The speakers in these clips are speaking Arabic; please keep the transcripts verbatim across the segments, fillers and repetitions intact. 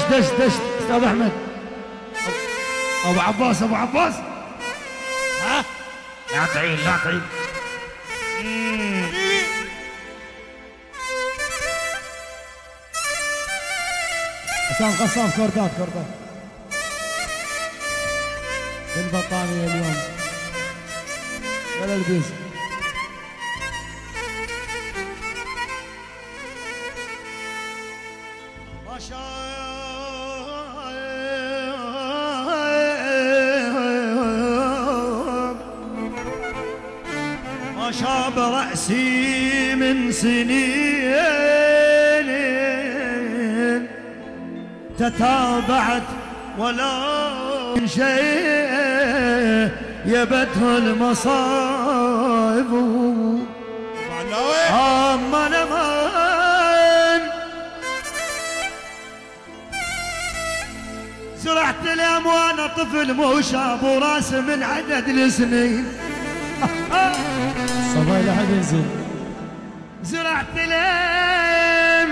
دش دش استاذ احمد. ابو عباس ابو عباس ها لا تعيد لا تعيد. حسام قصاف كوردات كوردات بالبطانية اليوم ولا البيز. ما شاء ما شاب رأسي من سنين تتابعت ولا شيء يبته المصائب امان امان. زرعت اليوم وانا طفل مو شاب وراس من عدد السنين. صباي لا حد ينزل. زرعت اليوم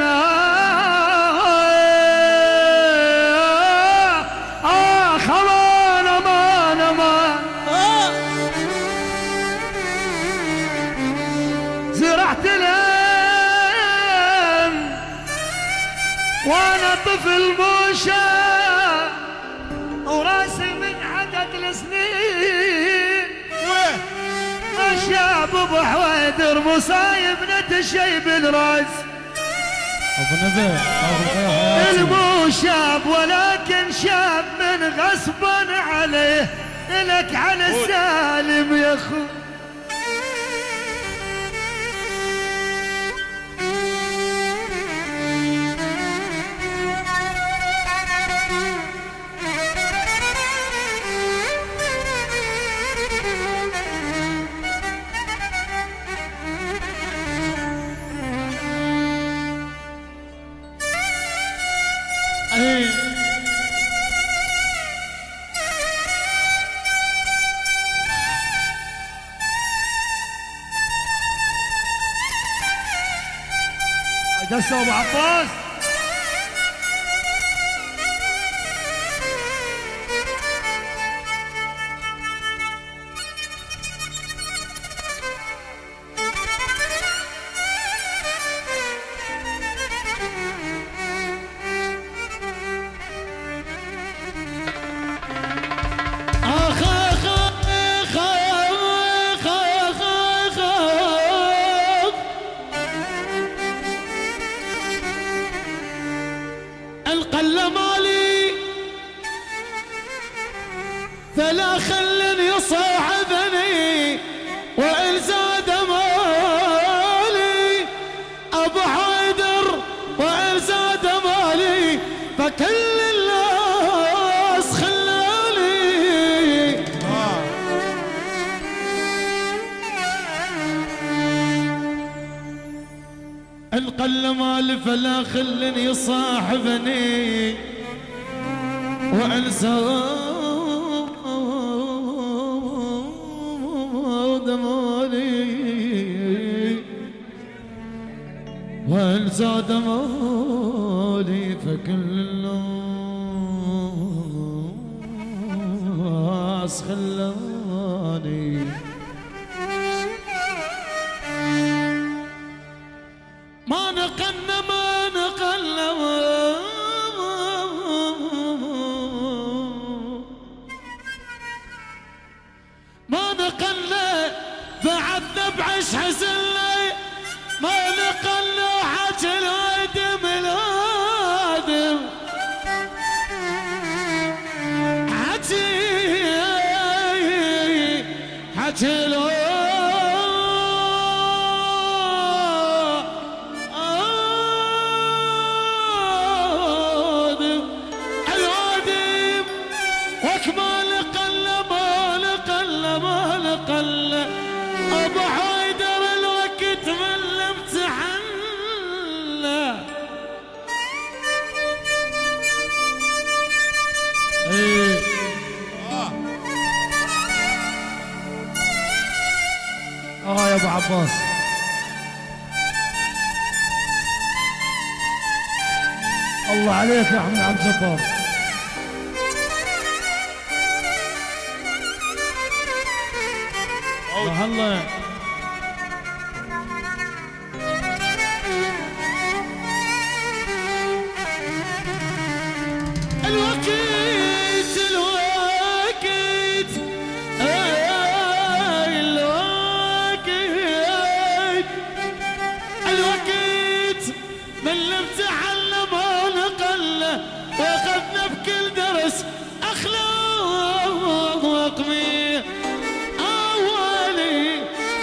اخ امان امان امان. زرعت اليوم وانا طفل مو شاب وراسي من عدد السنين. شاب ابو حويدر مصايب نتشيب الراس. ابو نبي المو شاب ولكن شاب من غصبا عليه. لك على السالم يا اخو. دسوا ابو عباس. القل مالي فلا خل يصاحبني وإن زاد مالي أبو حيدر وإن زاد مالي فكل الناس خلالي. القل مالي فلا خل يصاحبني وإن زاد مالي وإن زاد مالي فكل الناس خلاني. ما نقلنا ما نقلنا ما نقلنا بعدنا بعش حزننا. ما نقلنا حكي الادم الادم حكي حكي الادم أبو حيدر الوقت من الامتحان. ايه اه اه يا ابو عباس. الله الله عليك يا حمد عبد الجبار. هلا الوقت الوقت آه الوقت الوقت من لم تعلم ونقل واخذنا بكل درس اخلاق مي اولي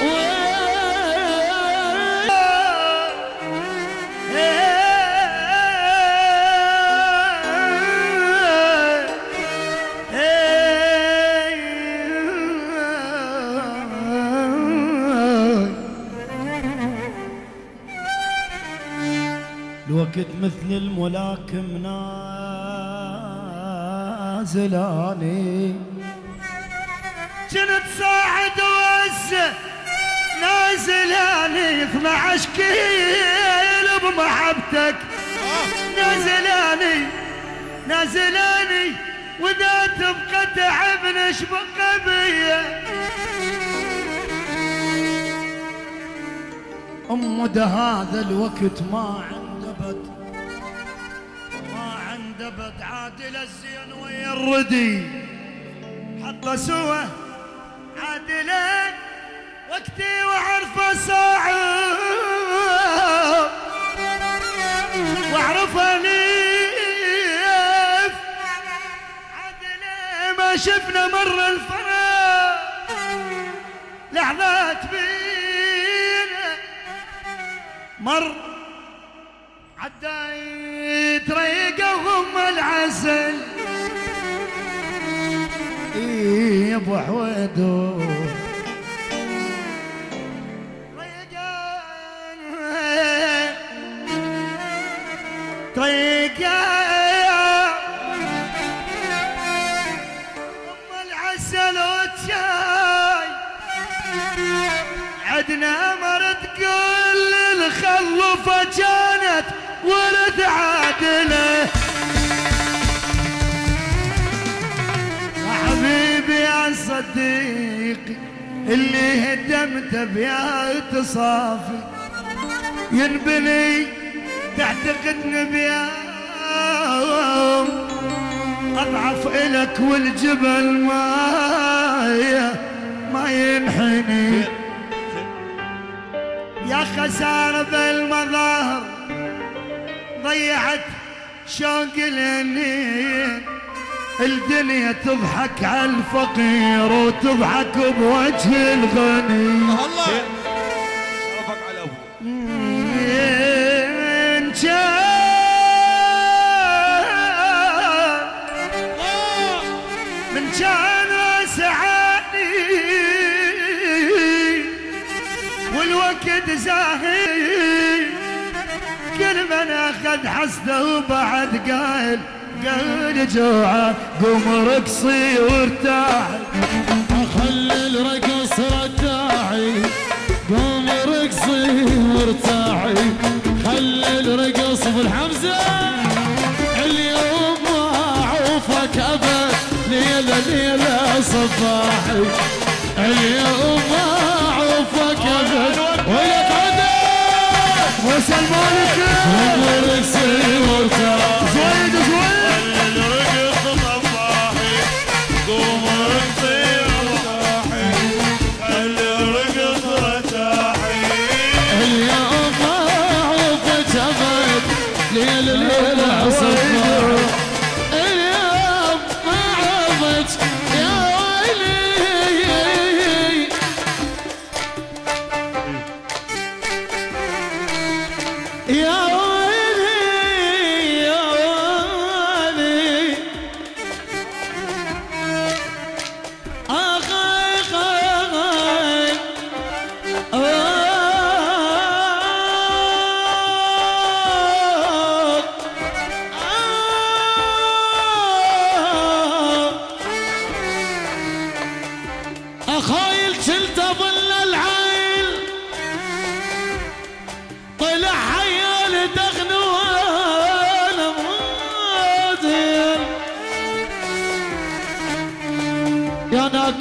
الوقت مثل الملاكم نازلاني كنت صاعد وهسه نازلاني اثنا عشر كيلو بمحبتك نازلاني نازلاني واذا تبقى تعبني شبقى بيا أم ده هذا الوقت ما عنده بد ما عنده بد عادل الزين ويا الردي حطه سوا عادله وقتي وعرفه صعب واعرفه ليف عادله ما شفنا مر الفرح لحظات بينا مر عدايت ريقهم العسل إيه يا ابو حويدو ريقان ريقان ام العسل والشاي عدنا مرت كل الخلفه كانت ولد عادله حبيبي يا صديقي اللي هدمته بيا تصافي ينبني تعتقدني بيوم اضعف الك والجبل ما ما ينحني يا خساره بالمظاهر ضيعت شوق الهنين الدنيا تضحك على الفقير وتضحك بوجه الغني الله شرفك على ابوك من كان من كان سعاني والوقت زاهي كل من اخذ حسده وبعد قايل قايل جوعه قوم رقصي وارتاحي خلي الرقص رداعي قوم رقصي وارتاحي خلي الرقص بالحمزه اليوم ما اعوفك ابد ليله ليله صباحي اليوم ما اعوفك ابد ولك عدل وسلمونك قوم رقصي وارتاحي زويد زويد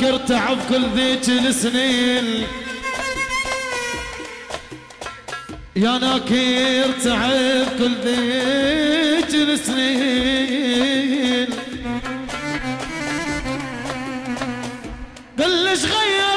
ناكر تعب كل ذيك السنين يا ناكر تعب كل ذيك السنين قل ليش غير